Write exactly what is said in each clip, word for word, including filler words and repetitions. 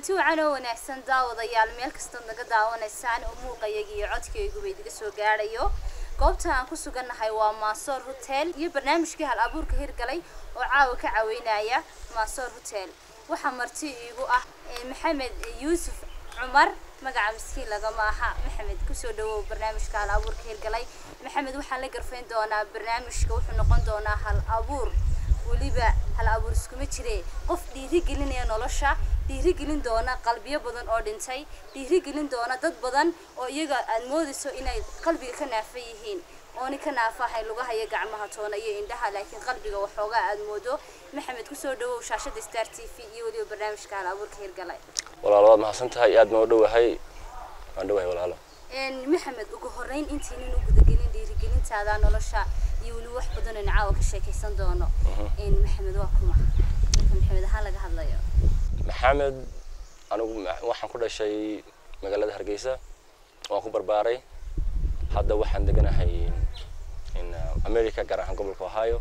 kulanti wacan oo wanaagsan daawadayaal meel kasta naga daawanaysaan oo muuqayga iyo codkaygu bay idiga soo gaarayo goobta aan ku sugannahay waa Mansoor Hotel iyo barnaamijkii hal abuurka hirgalay oo caawa ka caawinaya Mansoor Hotel waxa marti iigu ah Maxamed Yuusuf Cumar magaca miskiin laga maaha Maxamed ku soo dhawow barnaamijka hal abuurka hirgalay Maxamed waxaan la garfayn doonaa barnaamijka wuxuu noqon doonaa hal abuur waliba hal abuur isku ma jiree qof dhiiri gelinaya nolosha dhiiri gelin doona qalbiyo badan oo dhintay dhiiri gelin doona dad badan oo iyaga aad moodayso inay qalbiga ka naafay yihiin oo ni ka naafahay lugaha iyo gacmaha toona iyo indhaha laakiin qalbiga waxooga aad moodo Maxamed ku soo dhawow shaashada Star T V iyo waliba barnaamijka hal abuurka hirgalay walaalaad ma xasantahay aad ma dhawahay aan dhawahay walaalo een Maxamed ugu horeyn intii nin ugu dagelin dhiiri gelintaada nolosha iyo wali wax badan oo caawa ka sheekaysan doono een Maxamed waa kuma Maxamed ha laga hadlayo Maxamed anigu waxaan ku dhashay magaalada Hargeysa waan ku barbaaray hadda waxaan deganahay in America gaar ahaan gobolka Ohio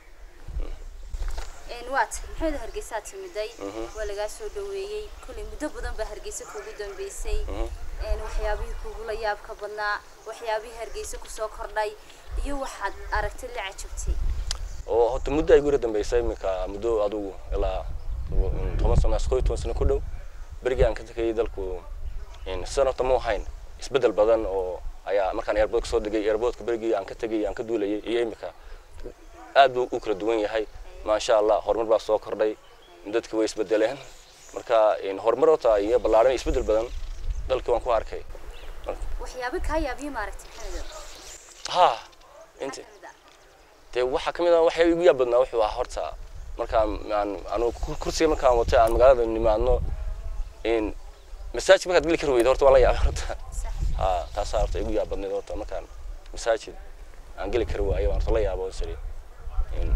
een waad Maxamed Hargeysa timiday waa laga soo dhaweeyay kulli muddo badan ba Hargeysa kugu dambeysay een waxyaabihii kugu la yaab ka badnaa waxyaabihii Hargeysa ku soo kordhay iyo waxaad aragtay la cajabtay oo hada muddo ay guri dambeysay marka muddo adigu ilaa toban sano asqoy toban sano ku dhow barigaan ka tagay dalku in sanadta ma ahayn isbedel badan oo ayaa markaan airport soo degay airportka barigii aan ka tagay aan ka duulayay iyo imika aad u kala duwan yahay ma sha Allah horumar baa soo kordhay dadku way isbedeleen marka in horumar oo iyo balaaran isbedel badan dalka waan ku arkay waxyaabo ka yaabiyo maaragtay Canada ha inta te waxa kamid ah waxa igu yaabadna wuxuu ahaa horta markaan aan anu kursiga markaan watay aan magaalada nimaadno in message markaad gali karo horta wala yaab horta ha taas horta igu yaabadnay horta markaan message aan gali karo waayo horta la yaabo sari in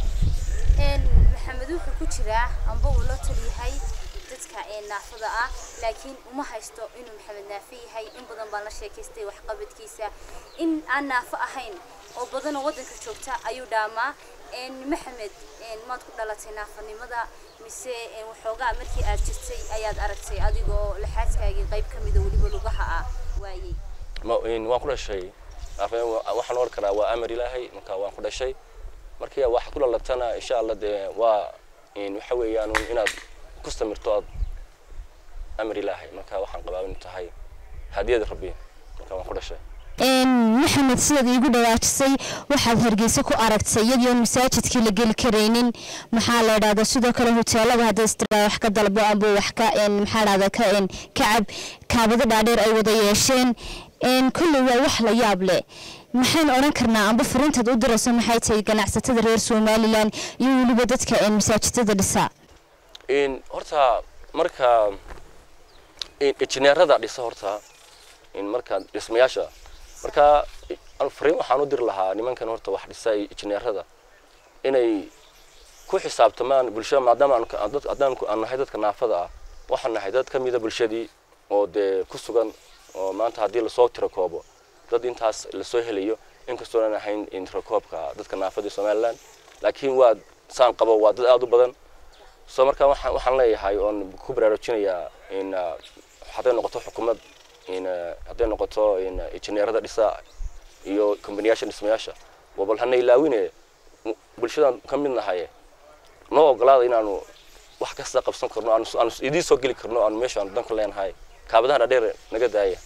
in Maxamed wuxuu ku jiraa amba uu la taliyahay dadka ee naafada ah laakiin uma haysto inuu Maxamed naafi yahay in badan baan la sheekaystay wax qabadkiisa in aan naafo ahayn oo badan oo wadanka joogta ayuu dhaamaa in Maxamed in maad ku dhalatay naafanimada mise in waxoogaa markii aad jirtay ayaad aragtay adigoo laxaaskaaga qayb kamid ah waliba lugaha ah waayay ma in waan ku dhashay afay waxaan oran karaa waa amar Ilaahay marka waan ku dhashay markii wax ku dhalatana insha Allah de waa in waxa weeyaan inaad ku samirto amar Ilaahay marka waxaan qabaa in tahay hadiyad Rabbi marka waan ku dhashay een Maxamed sidoo igu dhawaajisay waxaad Hargeysa ku aragtay iyadoo masaajidkii la gali kareenin maxaa la yiraahdaa sidoo kale hoteelada hadda istiraax wax ka dalbo amba wax ka een maxaa la yiraahdaa ka een kacab kaabada dhaadheer ay wada yeesheen een kulli waa wax la yaab leh maxaan oran karnaa amba fariintaad u dirayso maxay tahay ganacsatada reer Soomaaliland iyo waliba dadka een masaajidada dhisa in horta marka in injineerada dhisa horta in marka dhismayaasha marka aan fariin waxaan u dir lahaa nimankan horta wax dhisay injineerada inay ku xisaabtamaan bulshada maadaama aan dad adaan ku aan nahay dadka naafada ah waxaan nahay dad kamid ah bulshadii oo de ku sugan oo maanta hadii la soo tiro koobo dad intaas la soo helayo inkastoo aan ahayn in tiro koobka dadka naafada Soomaaliland laakiin waa saan qabo waa dad aad u badan soo marka waxaan waxaan leeyahay oo ku baraarujinaya in haday noqoto xukuumad in haday noqoto in injineerada dhisa iyo kambaniyasha dhismayaasha wabal hanay laawine bulshada kamid nahay noo ogolaada inaanu wax kasta qabsan karno aan aan idii soo gali karno aan meeshaan dan ku leenahay kaabadaha dheer naga daaya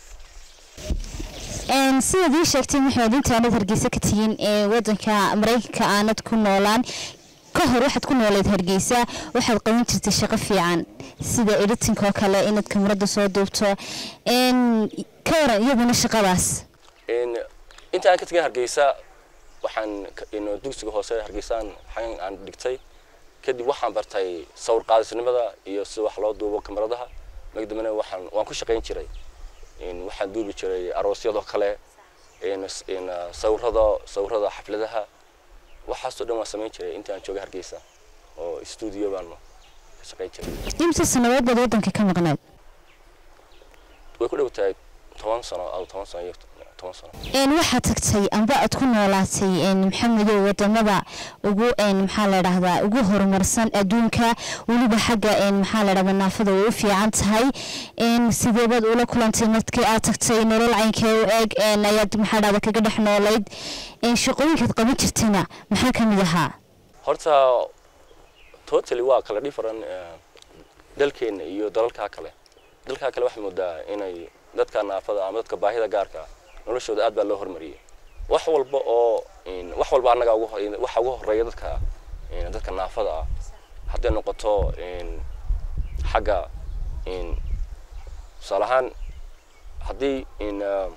een sidii sheegtay Maxamed intaad Hargeysa ka tagin ee wadanka Mareykanka aanad ku noolaan ka hor waxaad ku noolayd Hargeysa waxaad qaban jirtay shaqo fiican sida editing oo kale inaad kamarada soo duubto een ka waran iyaduna shaqadaas in inta aan ka tagay Hargeysa waxaan in dugsiga hoose Hargeysaan waxaan aan dhigtay kadib waxaan bartay sawir qaadisnimada iyo sida wax loo duubo kamaradaha magdamana waxaan waan ku shaqeyn jiray in waxaan duubi jiray aroosyada kale in in sawirada sawirada xafladaha waxaas oo dhan waan sameyn jiray inta aan joogay Hargeysa oo studio baan ka shaqeyn jiray inta sanadood wadanka ka maqnayd way ku dhawtaay toban sano ama toban sano iyo toban sano een waxa tagtay amba aad ku noolaatay een maxamedow wadamada ugu een maxaa la yiraahdaa ugu horumarsan adduunka waliba xagga een maxaa la yiraahdaa naafada way u fiican tahay een sideebaad ula kulantay markii aad tagtay nolol caynkee u eeg een ayaad maxaa la yiraahdaa kaga dhex noolayd een shaqooyinkaad qaban jirtayna maxaa ka mid ahaa horta totally waa kala different dalkeena iyo dalalka kale dalka kale waxa moodaa inay dadka naafada ama dadka baahida gaarka noloshooda aad baa loo hormariyay wax walba oo in wax walba anaga ugu waxa ugu horeeya dadka in dadka naafada ah haddii noqoto in xagga in salahan haddii in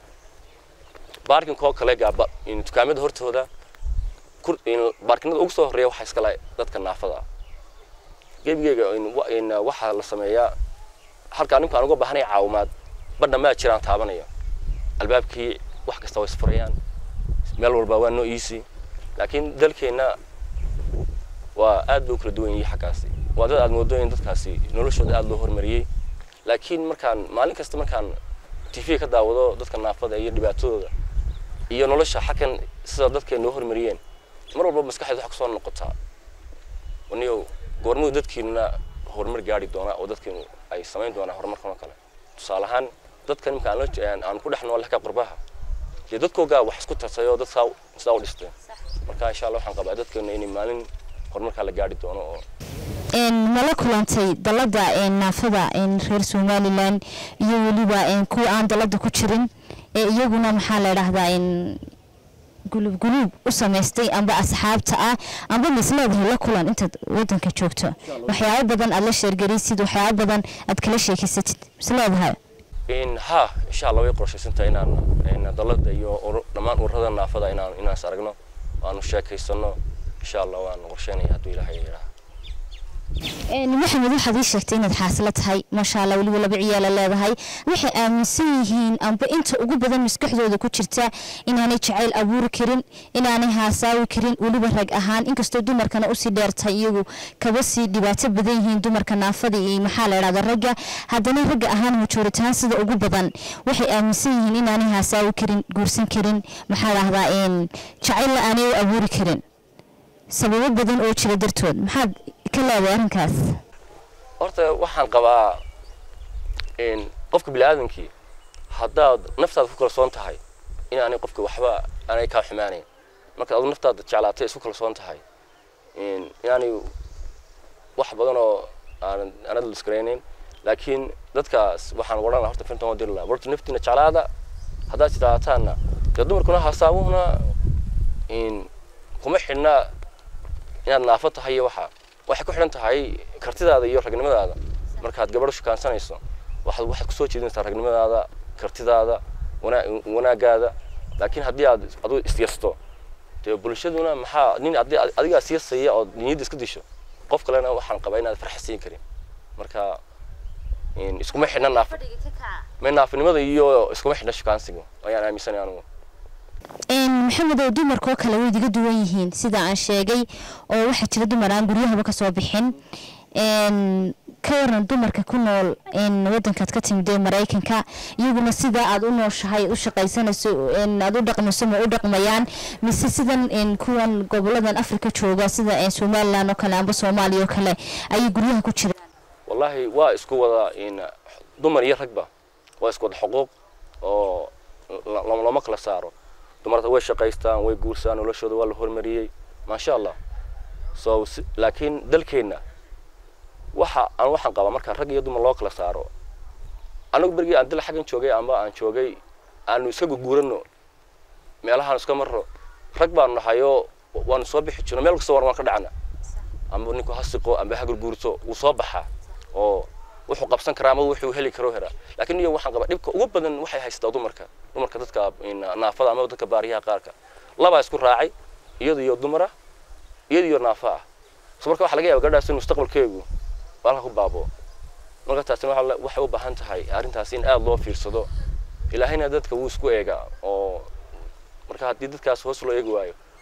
barking ko kale gaaba in dukaamada hortooda in barkinada ugu soo horeeya waxa iska leh dadka naafada gebigeega in waxa la sameeyaa halka ninka aan uga baahnay caawimaad badna ma jiraan taabanaya albaabkii wax kasta way isfurayaan meel walba waa no easy laakiin dalkeena waa aad buu kala duwan yahay xakaasi waa dad aad moodo in dadkaasi noloshooda aad loo hormariyay laakiin markaan maalin kasta markaan T V ka daawado dadka naafada iyo dhibaatadooda iyo nolosha xakan sida dadka noo hormariyeen mar walba maskaxda wax ka soo noqotaa waniyo goormuu dadkiina horumar gaari doona oo dadkiina ay sameyn doonaan horumarkan kale tusaale ahaan dadkan imka aan aan ku dhaxno leh ka qurbaha iyo dadkooga wax isku tartayo dad saa saa u dhistay marka insha Allah waxaan qabaa dadkeena inay maalin horumarka la gaari doono oo een mala kulantay dalada een naafada een reer Somaliland iyo waliba een kuwa aan dalada ku jirin ee iyaguna maxaa la yiraahdaa in gulub gulub u sameystay amba asxaabta ah amba mislaadahay la kulan inta wadanka joogto waxyaabo badan aad la sheergaraysid waxyaabo badan aad kala sheekeysatid mislaadahay in ha insha Allah way qorshaysantaa inaan in dalada iyo dhamaan ururada naafada inaan inaan aragno aanu sheekeysano insha Allah waan qorsheenayaa haduu Ilaahay yiraahdo een maxamed waxaad ii sheegtay inaad xaasla tahay ma sha Allah waliba laba ciyaal leedahay waxay aaminsan yihiin amba inta ugu badan maskaxdooda ku jirta inaanay jacayl abuuri karin inaanay haasaawi karin waliba rag ahaan inkastoo dumarkana u sii dheertay iyagu kaba sii dhibaato badan yihiin dumarka naafada iyo maxaa la yiraahdaa ragga haddana ragga ahaan majoritaan sida ugu badan waxay aaminsan yihiin inaanay haasaawi karin guursan karin maxaa la yiraahdaa in jacayl aanay abuuri karin sababo badan oo jira dartood maxaa kala warankaas horta waxaan qabaa in qofka bilaadanki haddaad naftaada ku kalsoon tahay in aanay qofka waxba aanay ka xumaanayn marka aad naftaada jeclaatay isku kalsoon tahay in inaanay wax badan oo aan aan iskareenin laakiin dadkaas waxaan waran horta fintan oo dirla warta naftina jeclaada haddaad sidaataana dumarkuna hasaawuna in kuma xidna inaad naafo tahay waxa waxay ku xiran tahay kartidaada iyo ragnimadaada markaad gabadh shukaansanayso waxaad waxaad ku soo jeedinaysaa ragnimadaada kartidaada wanaagaada laakiin haddii aad adigu istiyasto dee bulshaduna maxaa nin adiga siyaasaya oo niyad iska disho qof kalena waxaan qabaa inaad farxisiin karin marka in isku ma xidna naafo ma naafinimada iyo isku ma xidna shukaansiga ayaan aaminsan anigu een maxamed oo dumarkoo kale way diga duwan yihiin sida aan sheegay oo waxa jira dumar aan guryahaba ka soo bixin een ka waran dumarka ku nool in wadankaad ka timid Mareykanka iyaguna sida aad u nooshahay u shaqaysanayso in aad u dhaqmayso ma u dhaqmayaan mise sidan in kuwan goboladan Afrika jooga sida ee Somaliland oo kale amba Soomaaliya oo kale ay guryaha ku jiraan wallahi waa isku wada in dumar iyo ragba waa isku wada xuquuq oo lama kala saaro dumarta way shaqaystaan way guursan noloshooda waa la hormariyay ma sha Allah so laakiin dalkeena waxa aan waxaan qabaa marka rag iyo dumar loo kala saaro anigu berigi aan dal xagan joogay ama aan joogay aanu isagu guurano meelahan iska marro rag baan nahayo waan soo bixi jirno meel kasta waan ka dhacna ama ninku hasiqo ama hagur guurto uu soo baxa oo wuxuu qabsan karaa ama wuxuu heli karo hera laakiin iyo waxaan qabaa dhibka ugu badan waxay haystaa dumarka dumarka dadka naafada ama dadka baariyaha qaarka laba isku raacay iyada iyo dumara iyada iyo naafa soo marka waxa laga yaabaa gabadhaas in mustaqbalkeegu walaha ku baabo marka taasina waxa u baahan tahay arintaas in aad loo fiirsado ilaahayna dadka uu isku eega oo marka haddii dadkaas hoos loo eegi waayo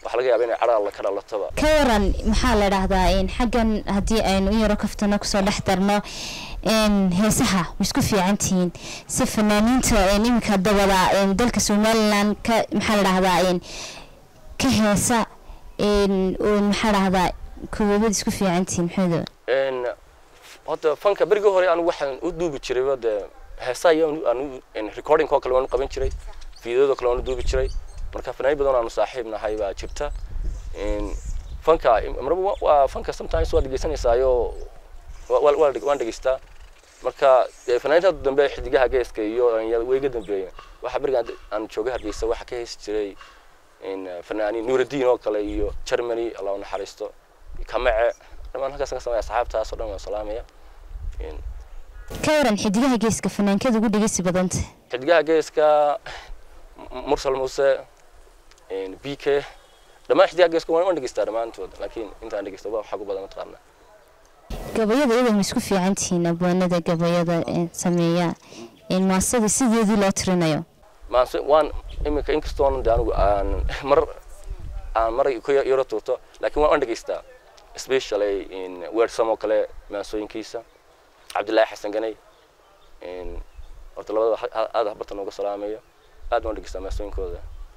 waxa laga yaabaa inay cadha la ka dhalataba ka waran maxaa la dhahdaa in xaggan haddii aynu u yaro kaftano kusoo dhex darno in heesaha isku fiicantiin si fanaaniinta in iminka dabada in dalka Somaliland ka maxaa la dhahdaa in ka heesa in maxaa la dhahdaa kuwada isku fiicantiin maxaa in hada fanka bariga hore anu waxaan u duubi jiray wada heesaha iyo anu in recording ko kale waan qaban jiray fiidooda kale waan duubi jiray marka fanaaniin badan aanu saaxiibnahay baa jirta in fanka marba waa fanka sometimes waa dhageysanaysayo wal wal waan dhageystaa marka fanaaniinta dambe xidigaha geeska iyo wayga dambeeyay waxa bariga aan jooga Hargeysa waxa ka hees jiray in fanaaniin Nuuruddin oo kale iyo Germany Allah naxariisto kamace dhamaan halkaas ka sameeya asxaabtaas oo dhan waa salaamaya in ka waran xidigaha geeska fanaankada ugu dhageysi badanta xidigaha geeska Mursal Muuse in B K dhamaan xidigaha geeska waan dhageystaa dhamaantood laakiin inta aan dhageysto waxa ugu badan taqaana gabayada iyada isku fiicantiin abwaanada gabayada sameeya in maasada sideedii loo tirinayo maase waan imika inkastoo aan mar aan mar ku yaro tuurto laakiin waan dhageystaa especially in word samo kale maasooyinkiisa Cabdullaahi Xasan Ganay in horta labada aad bartan uga salaamayo aad waan dhageystaa maasooyinkooda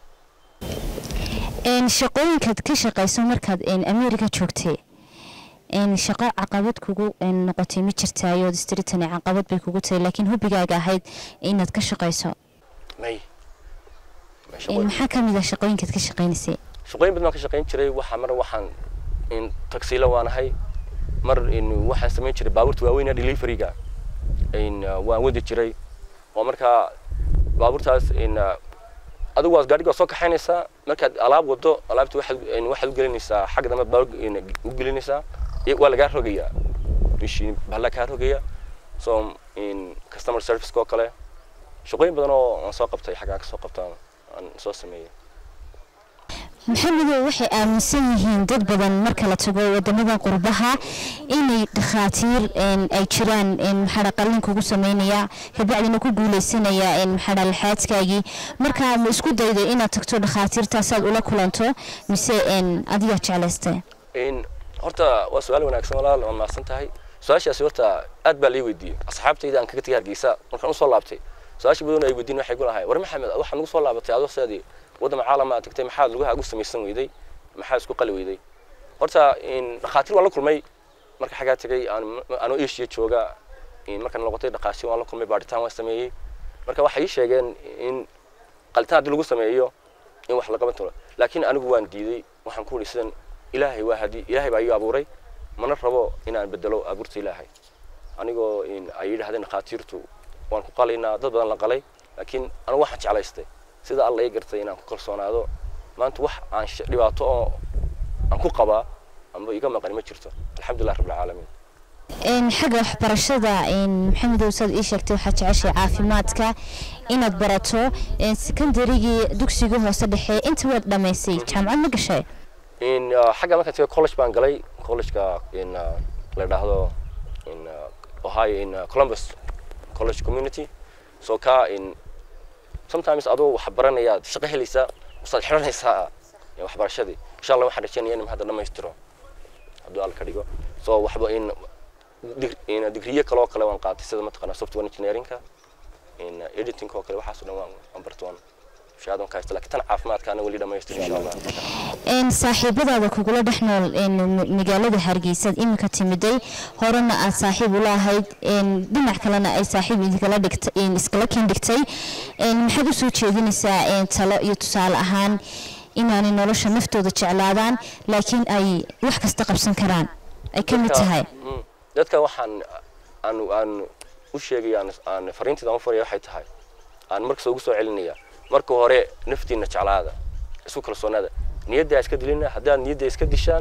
in shaqooyinkaad ka shaqayso markaad in America joogtay in shaqo caqabad kugu noqotay ma jirtaayo district ay caqabad bay kugu tahay laakiin hubigaaga ahayd inaad ka shaqayso may in maxaa kamid ah shaqooyinkaad ka shaqaynaysay shaqooyin badan ka shaqayn jiray waxa mar waxaan in taksiila waanahay mar in waxaan sameyn jiray baabuurta waaweyn ee delivery-ga in waan wadi jiray oo marka baabuurtaas in adigu waad gaadhiga soo kaxaynaysaa markaad alaab wado alaabta waxa in waxa u gelinaysaa xagga dambe baabuur in u gelinaysaa waa laga rogayaa mishiin baa ka rogaya so in customer service ko kale shaqooyin badan oo aan soo qabtay xagga ka soo qabtaan aan soo sameeyay maxamed waxay aaminsan yihiin dad badan marka la tago wadamada qurbaha inay dhakhaatiir ay jiraan in maxaa qalin kugu sameynaya habacdina ku guuleysanaya in maxaa xaadkaagi marka ma isku dayday inaad tagto dhakhaatiirtaas aad ula kulanto mise in adiga jeclaystay in horta waa su'aal wanaagsan walaal oo maasan tahay su'aashaasi horta aad baa lii weydiiyay asxaabtayda aan kaga tagay Hargeysa markaan u soo laabtay su'aashi badan ay weydiin waxay gulahay war maxamed waxaan ugu soo laabatay adoo saadii wadama caalama tagtay maxaa lagu hagu sameeysan weyday maxaa isku qali weyday horta in dhakhaatiir waan la kulmay marka xagaa tagay aan aan Asia jooga in markaan noqotay dhakhaatiir waan la kulmay baaritaan waan sameeyay marka waxay ii sheegeen in qalitaan lagu sameeyo in wax la qaban karo laakiin anigu waan diiday waxaan ku warisan ilaahay waa hadi ilaahay baa igu abuuray mana rabo inaan bedelo abuurta ilaahay anigoo in ay yiraahdeen dhakhaatiirtu waan ku qalinaa dad badan la qalay laakiin anigu waxaan jeclaystay sida Allah ay gartay inaan ku kalsoonaado maanta wax aan dhibaato oo aan ku qabaa amba iga maqan ma jirto alxamdulillah rabbil caalamiin in xagga waxbarashada in maxamed Uusad ii sheegtay waxa jeceshay caafimaadka inaad barato in secondarygii dugsiga hoose dhexe inta wad dhameysay jaamacad ma gashay in xagga marka tagay college baan galay college-ka in la dhaahdo in Ohio in Columbus College Community so ka in sometimes adoo wax baranaya shaqo helaysa usad xiranaysa waxbarashadii insha Allah waxaan rajaynayaa in hadda dhameystiro haduu al ka dhigo so waxba in in degree kale oo kale waan qaatay sida mataqana software engineering-ka in editing oo kale waxaas oo dhan waan bartoon shahaadon ka isla tan caafimaadka ana wali dhameystiro insha Allah in saaxiibadaada kugula dhaxnool in magaalada Hargeysa imika timiday horena aad saaxiib u lahayd in dhinac kalena ay saaxiib idinkala dhigtay in iskala keen dhigtay in maxaad u soo jeedinaysaa in talo iyo tusaale ahaan inaanay nolosha naftooda jeclaadaan laakiin ay wax kasta qabsan karaan ay ka mid tahay dadka waxaan aan aan u sheegayaan aan fariintada aan fariyo waxay tahay aan markasta ugu soo celinaya marka hore naftiina jeclaada isku kalsoonaada niyadda iska dilina haddii niyadda iska dishaan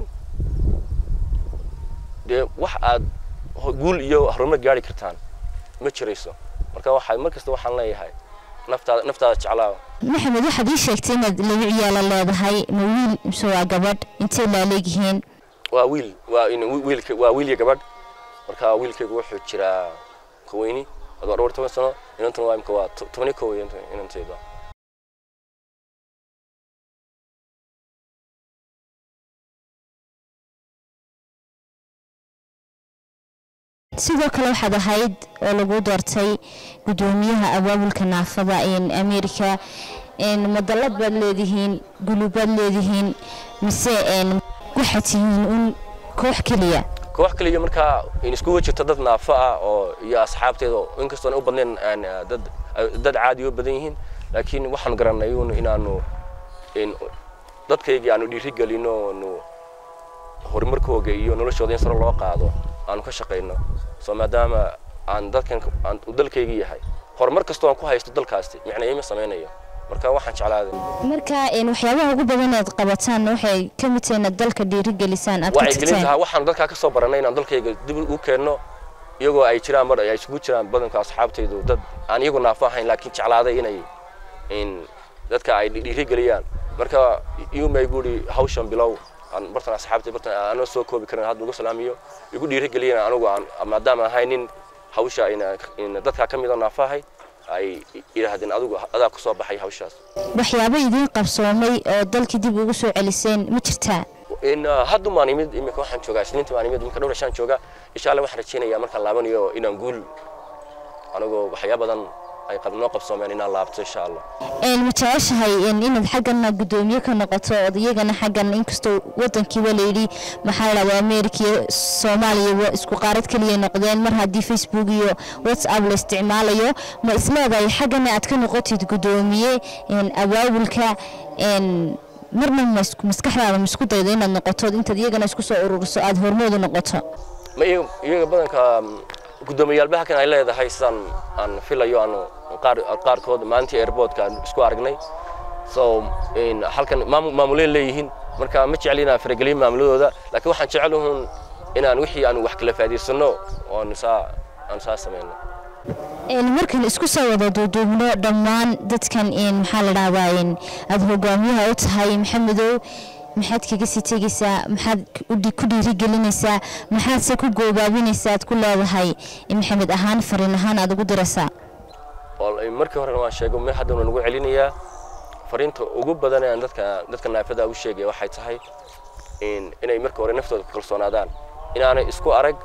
de wax aad guul iyo horumar gaari kartaan ma jirayso marka waxa markasta waxaan leeyahay naftaada naftaada jeclaa maxamed waxaad ii sheegtay inaad laba ciyaal leedahay ma wiil mise waa gabadh intee la leeyihiin waa wiil waa in wiilka waa wiil iyo gabadh marka wiilkaygu wuxuu jiraa koweyni adoo dhowr toban sano inantan waa imka waa toban iyo kow inanteeda sidoo kale waxaad ahayd oo lagu doortay gudoomiyaha abaabulka naafada in America in madalad baad leedihiin gulubaad leedihiin mise in waxaad tihiin un koox kaliya koox kaliya marka in isku wajirta dad naafa ah oo iyo asxaabteeda inkastoo ay u badneen dad dad caadi oo badan yihiin laakiin waxaan garanay inaanu in dadkayga aanu dhiiri galino no horumarkooda iyo noloshooda in sare loo qaado aanu ka shaqeyno soo maadaama aan dadkan aan dalkayga yahay horumar kasta oo ku haysto dalkaasti macnaheeyo ma sameeyo marka waxaan jeclaaday marka in waxyaabaha ugu badan ee qabataan waxay ka mid tahay dalka dhiiri galisaan aad ka tagtaan waxaan dalka ka soo baranay inaan dalkayga dib u keenno iyagoo ay jiraan mar ay isugu jiraan badanka asxaabtaydu dad aan iyagu naafahayn laakiin jeclaaday inay in dadka ay dhiiri galiyaan marka iyo may guri hawshan bilow aan bartan asxaabtay bartan aan soo koobi karin hadda ugu salaamiyo igu dhiiri galiyaan anigu aan maadaama haynin hawsha in dadka kamid ah naafahay ay ilaahdeen adigu adaa ku soo baxay hawshaas waxyaabo idin qabsoomay oo dalkii dib ugu soo celiseen ma jirtaa in hadda maan imid imika waxaan joogaa isniinta maan imid imika dhowr shan jooga insha Allah waxaan rajeynayaa markaan laabanayo inaan guul anigu waxyaabo badan ay qabno qabsoomeen inaan laabto insha Allah een mataashahay in inaad xaqana gudoomiye ka noqoto odayagana xaqan inkastoo wadankii waleeyay maxaa la waa America Soomaaliya isku qaarad kaliya noqdeen mar hadii Facebook iyo WhatsApp la isticmaalayo ma isleedahay xaqana aad ka noqotid gudoomiye in abaabulka in marna maskaxdaada isku daydo inaad noqoto intaad iyagana isku soo ururiso aad hormoodu noqoto ma iyaga badanka gudoomiyaal kan ay leedahay san aan filayo aan qaar qaarkood maanta airportka isku aragnay so in halkan maamuleen leeyihiin marka ma jeclina faragelin maamuladooda laakiin waxaan jecelahay inaan wixii aan wax kala faa'iideysano oo nisaa aan saa sameeyno een markan isku soo wada duuduubno dhammaan dadkan in maxaa la dhaabaa in aad hogaamiyaha u tahay Maxamedow maxaad kaga sii tagaysaa maxaad ku dhiiri gelinaysaa maxaad se ku goobaabinaysaa ku leedahay in Maxamed ahaan fariin ahaan aad ugu diraysaa oo markii hore waan sheegay ma hadda nagu celinayaa fariinta ugu badan ee dadka dadka naafada u sheegay waxay tahay in inay markii hore naftooda ku kalsoonaadaan inaanay isku arag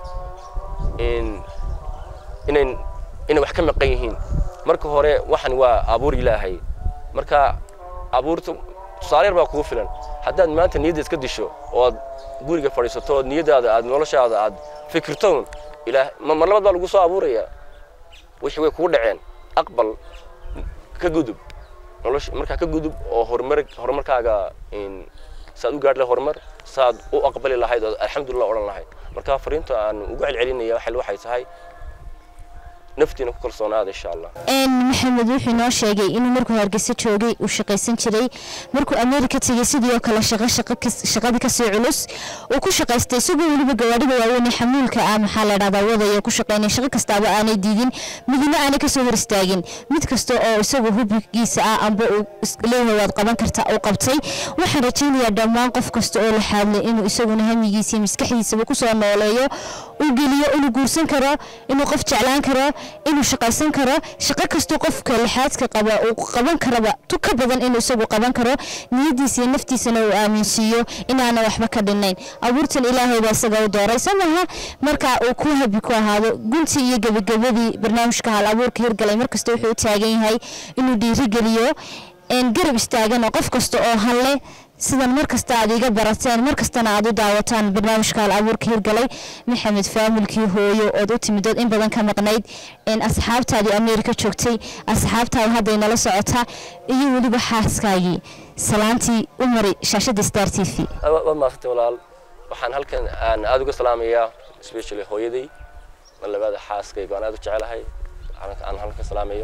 in inay inay wax ka maqan yihiin markii hore waxan waa abuur Ilaahay marka abuurtu saareer baa kugu filan haddaad maanta niyadda iska disho oo guriga fadhiisato niyadaada aad noloshaada aad fikirto ilaah mar labaad baa lagu soo abuuraya wixii way kugu dhaceen aqbal ka gudub nolosh marka ka gudub oo horumar horumarkaaga in saad u gaadhay horumar saad u aqbali lahayd alxamdulillah oran lahayd marka fariinta aan ugu celcelinaya waxa waxay tahay naftiina ku kalsoonaada insha Allah een Maxamed wuxuu noo sheegay inuu markuu Hargeysa joogay uu shaqaysan jiray markuu America tagay sidoo kale shaqo shaqo shaqada ka soo culus oo ku shaqaystay isagoo waliba gawaadhiga waaweyn xamuulka ah maxaa la dhahdaa wadaya ku shaqaynay shaqo kasta aanay diidin midna aanay ka soo hor istaagin mid kasta oo isagoo hubkiisa ah amba uu leeyahay waad qaban kartaa oo qabtay waxaan rajaynayaa dhammaan qof kasta oo la xaalay inuu isaguna hamigiisa maskaxdiisa ku soo nooleeyo uu geliyo inuu guursan karo inuu qof jeclaan karo inuu shaqaysan karo shaqo kasto qofka lixaadka qaba uu qaban karaba tu ka badan inuu isagu qaban karo niyadiisa naftiisana uu aaminsiyo inaana waxba ka dhinayn abuurtan Ilaahay baa isaga u dooray samaha marka uu ku habi ku ahaado gunti iyo gabagabadii barnaamijka hal abuurka hirgalay markasta wuxuu taagan yahay inuu dhiiri geliyo in garab istaagan qof kasta oo halle sidan markasta aad iga barateen markastana aad u daawataan barnaamijka hal abuurka hirgalay Maxamed faamilkii hooyo oo u timid in badan ka maqnayd in asxaabtaadii America joogtay asxaabtaada hadda inala socota iyo waliba xaaskaagii salaantii u mari shaashada Star T V waa maasantay walaal waxaan halkan aan aad uga salaamayaa especially hooyaday labada xaaskayga aan aad u jecelahay aan halkan salaamayo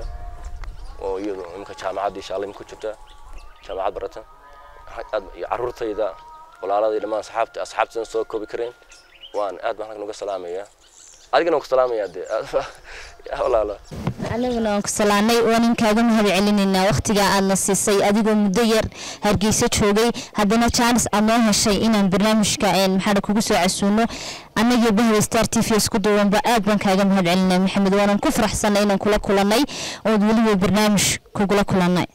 oo iyadu imka jaamacad insha Allah ku jirta jaamacad barata carruurtayda walaaladii dhamaan asxaabta asxaabtan soo koobi kareen waan aad baan uga salaamayaa adigana ku salaamayaa de walaala anaguna waan ku salaanay oo ninkaaga mahad celinayna waqtiga aad nasiisay adigoo muddo yar Hargeysa joogay haddana chance aad noo heshay inaan barnaamijka een maxaa kugu soo casuuno anagii bahda Star T V isku duwanba aad baan kaaga mahad celinay Maxamed waan ku faraxsanay inaan kula kulanay oo waliba barnaamij kugula kulanay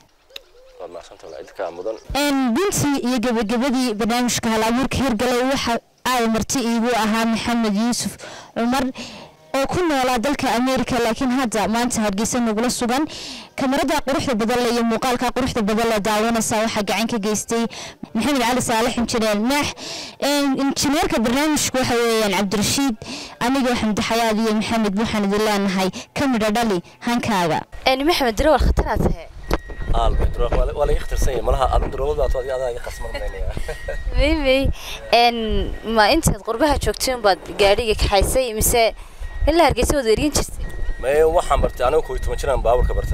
een binti iyo gabagabadii barnaamijka hal abuurka hirgalay waxa ay marti iigu ahaa Maxamed Yuusuf Umar oo ku noolaa dalka America laakiin hadda maanta Hargeysa nagula sugan kamarada quruxda badan leh iyo muuqaalka quruxda badan leh daawanaysa waxa gacan ka geystay Maxamed Cali Saalax injineer Maax injineerka barnaamijku waxa weeyaan Cabdirashiid aniga waxaan daxayaad iyo Maxamed waxaan idin leenahay kamira dhali hankaaga een Maxamed diro war khataraad tahay آل بتروح ولا ولا يختار سيء مالها أنا دروب ده أتوقع هذا يخصم مني مي مي إن ما أنت قربها شوكتين بعد جاريك حيسي مساء إلا هرجسوا وديرين شتى ما هو حمرت أنا وكويت مشينا بابور كبرتي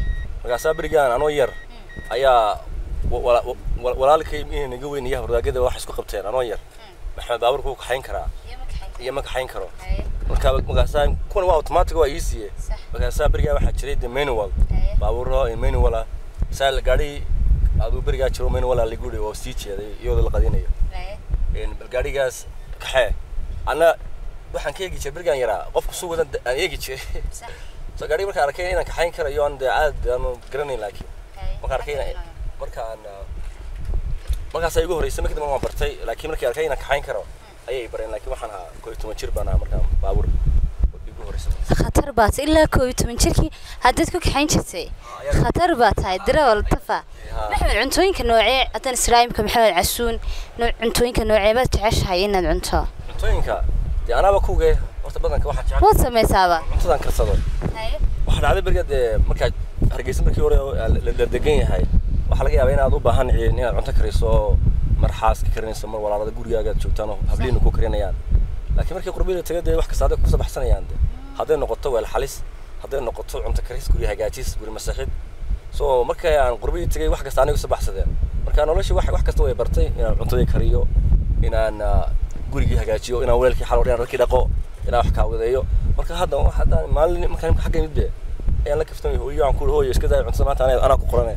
رجع برجان أنا وير أيا ولا ولا لك نجوي نيه بردا كده واحد سكوا قبتين أنا وير محمد بابور كوك حين كرا يمك حين كرا مركب مقاسا كون واو اوتوماتيك وايسي مقاسا برجع واحد شريد مانوال بابورها مانوال سال قاري أبو برجع شرو مانوال اللي يقولي وستيتش هذا يود القدينية إن القاري جاس كحة أنا waxaan ka eegi jiray birgan yaraa qofku soo wadan aan eegi jiray soo gaari marka arkay inaan ka xayn karayo aan aad aan garanay laakiin marka arkay marka aan markaas ay ugu horeysay markii aan bartay laakiin markii arkay inaan ka xayn karo ayay bareen laakiin waxaan ahaa koob iyo toban jir baan ahaa markaan baabuur ugu horeysay khatar baad ilaa koob iyo toban jirkii haddaad ku kaxayn jirtay khatar baad tahay darawal tafa maxamed cuntooyinka noocee hadan islaamka maxamed casuun cuntooyinka noocee baad jeceshahay inaad cunto cuntooyinka أنا بكوجه وقت بدن كواحد شعب. وات سميتها أنت كرصدو. هاي. واحد عادي برجع مركز هرجيس مركز ورا الدقيقة هاي. وحلاقي أبين أدو بهان يعني أنت كريسو مرحاس كرين سمر ولا هذا جوريا قد شوفتانه هبلين وكوكرين يعني. لكن مركز قربي تجد واحد كسادة كوسة بحسن يعني. هذا النقطة والحليس هذا النقطة أنت كريس جوريا جاتيس جوري مساحد. سو مركز يعني قربي تجد واحد كسادة كوسة بحسن. مركز أنا ولا شيء واحد واحد كسادة برتي يعني أنت كريو إن أنا gurigii hagaajiyo ina weelkii xaloorin rakii dhaqo ina wax ka wadayo marka hadda waxa maalin markaan xagga mid bee ayaan la kaftamay hooyo aan ku hooyo iska day cunto maanta ana ku qoranay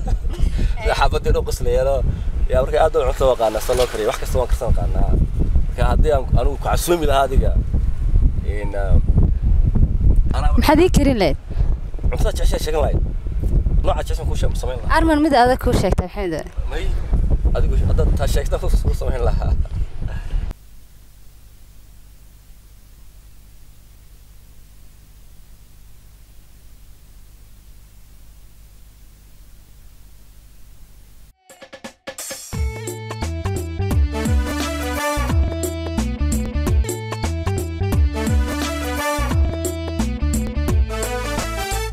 xabad inuu qosleeyo yaa marka aad u cunto waqaana saloo kariyo wax kasta waan ka san qaana marka hadii aan anigu ku casuumi lahaa adiga in ana maxaad ii karin leed cuntada jeceshay sheegan lahayd nooca jeceshan ku samayn lahaa arman mid adag ku sheegtay maxamed may adigu hadda ta sheegta ku samayn lahaa